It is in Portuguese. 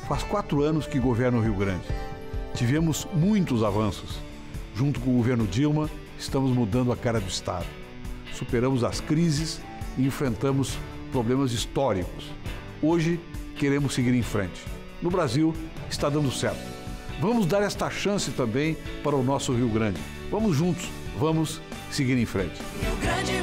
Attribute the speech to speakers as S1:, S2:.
S1: Faz 4 anos que governo o Rio Grande. Tivemos muitos avanços. Junto com o governo Dilma, estamos mudando a cara do Estado. Superamos as crises e enfrentamos problemas históricos. Hoje, queremos seguir em frente. No Brasil, está dando certo. Vamos dar esta chance também para o nosso Rio Grande. Vamos juntos, vamos seguir em frente.
S2: Rio Grande